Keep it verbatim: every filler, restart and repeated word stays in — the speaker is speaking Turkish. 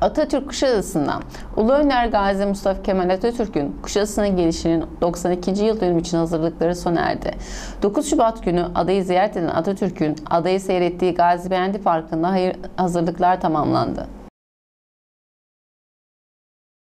Atatürk Kuşadası'ndan Ulu Önder Gazi Mustafa Kemal Atatürk'ün Kuşadası'na gelişinin doksan ikinci yıl dönümü için hazırlıkları sona erdi. dokuz Şubat günü adayı ziyaret eden Atatürk'ün adayı seyrettiği Gazi Beyendi Parkı'nda hazırlıklar tamamlandı.